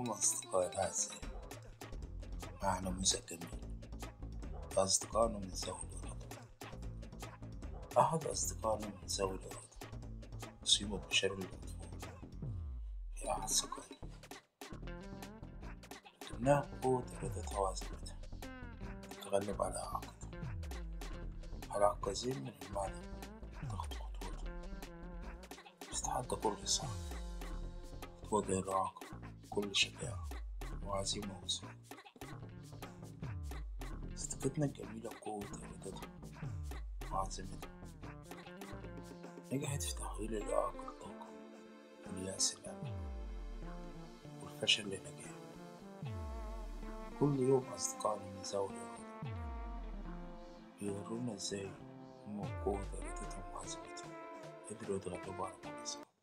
اليوم أصدقائي الأعزاء، معنا موسى جميل فأصدقائنا من ذوي الإرادة. أحد أصدقائنا من ذوي الإرادة أصيب بشلل الأطفال في أحد سقائه، لكنها بقوة إرادتها وعزيمتها تتغلب على إعاقته. العكازين من المعدن تخطو خطوته، تتحدى كل صعب، تواجه الإعاقة بكل شجاعة وعزيمة وصبر. صديقتنا الجميلة بقوة إرادتها وعزيمتها نجحت في تحويل الإعاقة لطاقة، واليأس لأمل، والفشل لنجاح. كل يوم أصدقائنا من ذوي الإرادة بيورونا إزاي هما بقوة إرادتهم وعزيمتهم قدروا يتغلبوا على كل صعب.